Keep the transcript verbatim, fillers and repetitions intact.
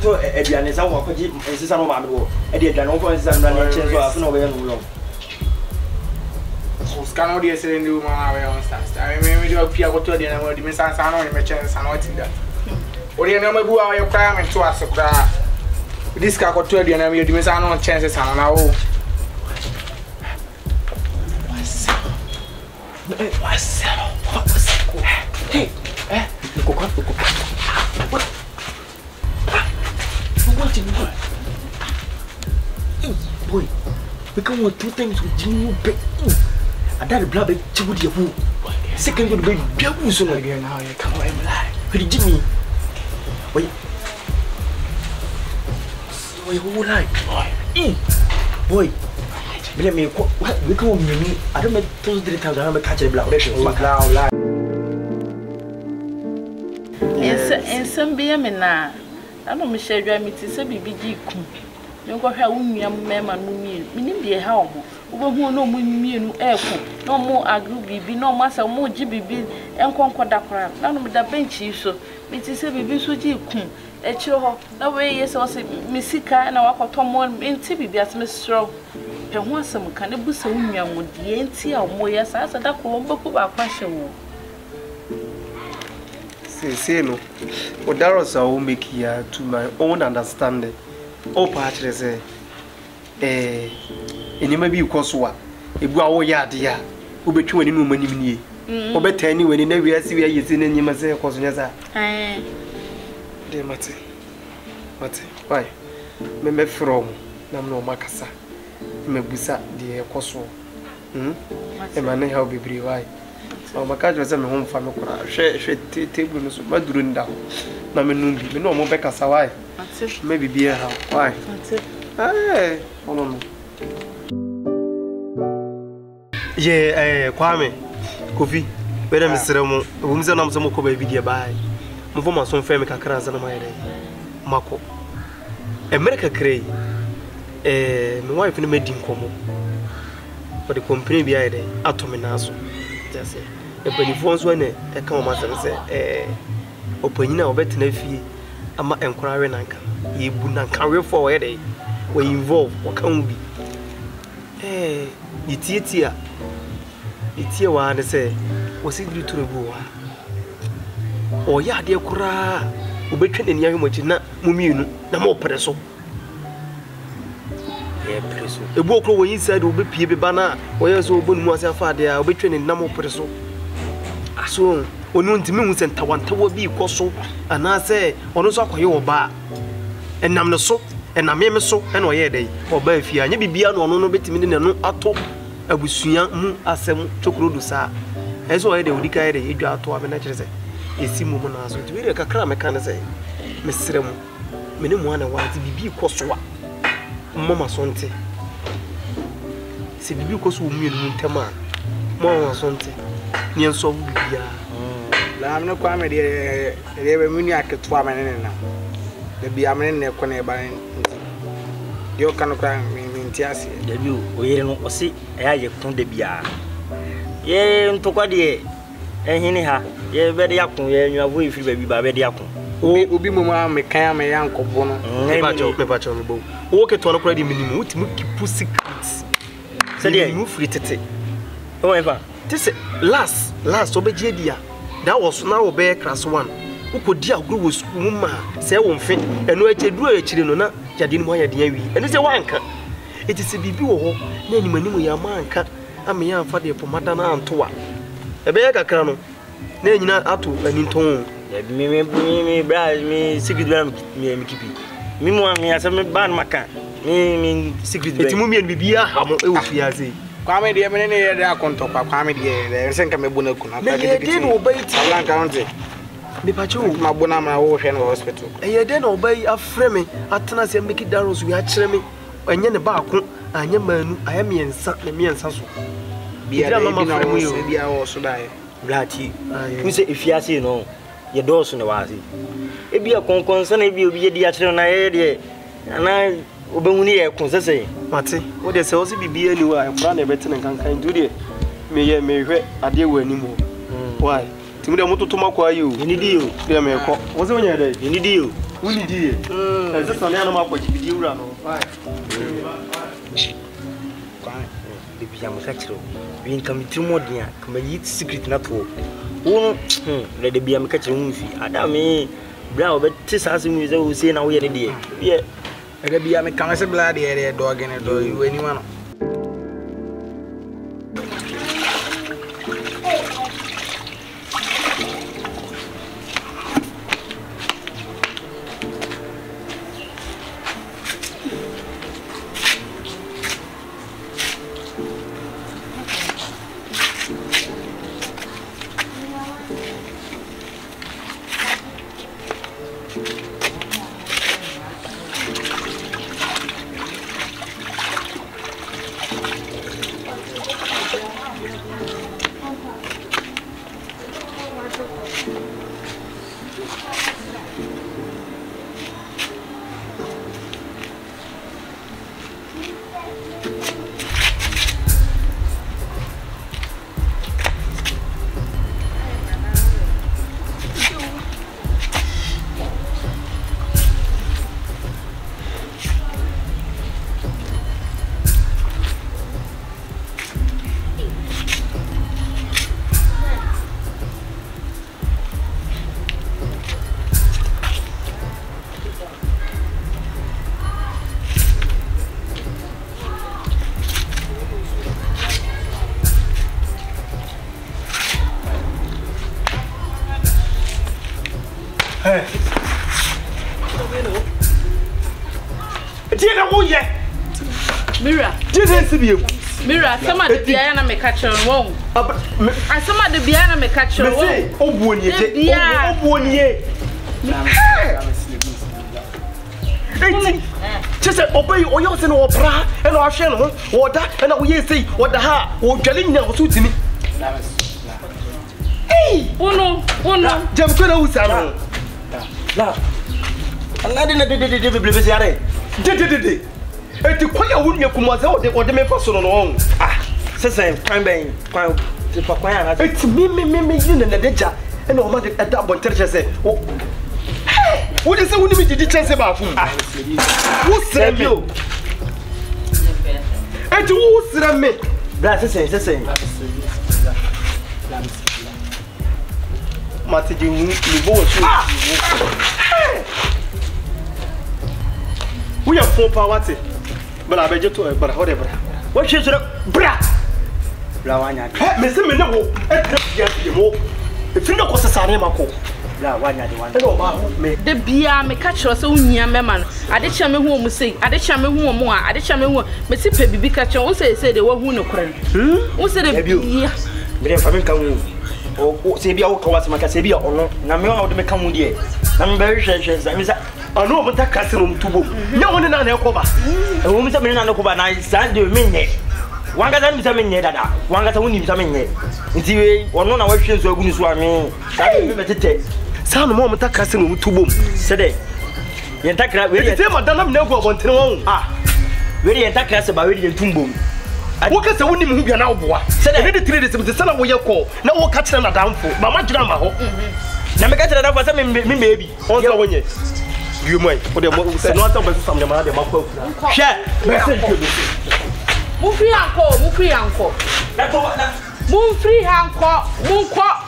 to aduane sa wo akwaji nsisa no ma me wo e de aduane wo fo nsisa no na che so afa na wo be no lo so scan all the say ndi ma we on start I me me do pia ko to de na mo di me san san no me che san no ti da ori na ma bu a ye kwa me to asokra this ka ko to de na me di me san no chance san na wo what's hey eh go go go what what you want boy we can want two things with you big I got the blood to the who second would be beautiful so again now you come on lie with Jimmy wait wait who like boy boy let me we come on me I don't make those three times I catch the blood lie yes and some be me na I don't me share dry meat say bibi ji ku me go hwa wunua mema no mi minim de ha omo wo hu no mu mienu eku no mo agru bibi no masa mo ji bibi enkonko dakora na no me da benchi so me ti say bibi so ji ku e chiro ho na we yes o say misika na wakoto mo enti bibi asme sro pe ho asem ka ne busa wunua mo de enti a mo yes asa dakoro mbeku ba kwahye wo say say no what that was how make here to my own understanding o pa kire say eh enima bi ikoso a ebu a wo ya ade a obetwe wani no manim nie obetani wani na wi asi wi ayesi na nyima say ikoso nya sa eh de mate mate why me me from na me no makasa me busa de ikoso hm e ma na how bibiri why o makaje se me ho mfa me kora hwe hwe table no so maduru nda na me numbi me no mo be kasa why me bibia ha why eh ono no ye eh kwame kofi bere me sere mo wo mze na mse mo ko ba bidia bai mo fo ma so mfa me kakra za na ma yere mako America krei eh me wife no medi nkomo for the company bi ayede atomi na so just e benifo so ne e ka o ma se eh opanyina obetena fie ama enkorawe nanka ye bu nanka we for we dey we involve o kan bi eh yitietia itie wa ne se o sigri turebu wa o ya de kura obetwe ne nia hwemochi na mumienu na mo pere so e pere so e bu okro wo inside obepie be bana o ye so obonu ase afa de a obetwe ne na mo pere so aso onu ntimi hu se ntawantawa bi ikoso ana se onu so akoye oba enam ne so enam me so ena oye dey oba afia anya bibia no onu no betimi ne no ato abusua mu asem chokrodu sa eso oye dey odika ye dey edwa ato abena kire se esi mu mu na so tibire kakra meka ne se mesrem me ne mu ana wanti bibi ikoso a mama so nte se bibi ikoso mu mienu ntema mama so nte ni enso bibia la amne kwa me de de be muni aketwa me ne na de bia me ne ko ne ba de o kan kwa me ntiase de bi o yere no o si e aye kon de bia ye ntokwa de ehini ha ye be de yakon ye nwa vo ifiri ba bi ba be de yakon obi mo ma me kan me yankobo no me ba jo me ba jo me bo o ke to no kwa de minimu uti mu kipu secrets se de mu free tete o eva this last last obeje dia that was now obey class one ukodi agro wo school ma se wo mfe eno acheduru achire no na jade ni mo ya de awi eno se wanka eti se bibi wo ho na ni manimu ya manka ame ya amfa de pomada na antoa ebe ya kakra no na nyina ato ani nton me me me bra me secret bra me me kipi me mo me asa me ban maka me me secret bra eti mu me bibia ha mo e wo fiase kwa me de me ne ye de akonto kwa kwa me de de senka me bona ku na ka de de no obaiti blanka onte me pacho ma bona ma wo hwe no hospital e ye de no obai afre me atena se make daros wi a kire me anye ne ba ko anye manu aya me ensa na me ensa so bia de bi na wo se bia wo so dai blati ku se efiase no ye do so ne waase e bia konkon se na bia obi ye di a kire na ye de ana obehuni ye kun sese mate wo de se wo se bibia ni wa ekura na ebete ne kankan dure me ye me hwe ade wa ni mo why timu de mototo makwa yi o ni di o de me ko wo se wonya dai ni di o Wuni die. Mm. Ese so ne anoma kwa jibidi wura no. Why? The Biam Catcher. We come to Modia, come eat secret not to. Oh, let the Biam Catcher movie. Adame, Brow, but tis as we will say now we are the yeah. Let the Biam come bloody area dog in a door, you anyone. Mira, Mira, some of the piano may catch her wrong. And some of the piano may catch her wrong. Oh, one year, oh, one year. Just obey or yours and opera and our channel, or that, and we say what the heart or Galina was to me. Hey, oh no, oh no, Jam Kuno. I'm not in the Bible. Et tu crois qu'il y a une commencé ou de même façon non ah c'est ça quand ben quand c'est pas quoi là et tu me me me me ne déjà et normalement de ta bonne terre c'est oh ou de ça ou ne me dit chance ba fou ah où serait mieux et tu où serait mieux là c'est ça c'est ça mati di niveau aussi où y a fond pas what but I bet you to but whatever. What should bra? Blawanya. Mais c'est maintenant où est bien de mots. Et tu ne connais pas ça mako. Blawanya de one. Mais de bia me catch us so nya me man. Ade cha me hu mu sei, ade cha me hu mu a, ade cha me hu. Me si pe bibi catch on say say de wa hu no kran. Hmm? O say de bia. Me dem famin kan hu. O say bia o ka wasema ka say bia ono. Na me wa o de me kan hu die. Na me be hwe hwe say me say ano mo ta kase no mtubo nya woni na na ekoba e wo mi se me na na ekoba na san de menye wanga san mi se menye dada wanga san woni mi se menye nti we wono na wa hwe so agunu so ame sa de me betete sa no mo ta kase no mtubo se de yen takra we ye te madana me na go abontere won ah we yen takra se ba we yen tumbom wo ka se woni mi hu bia na oboa se de de three days me se na wo ye ko na wo ka kire na damfo ba ma dwira ma ho na me ka kire na damfo se me me bebi on so wonye you moy o de mo se no ata ba su sam nyama de makwa hwe message mu free anko mu free anko na to na mu free anko mu ko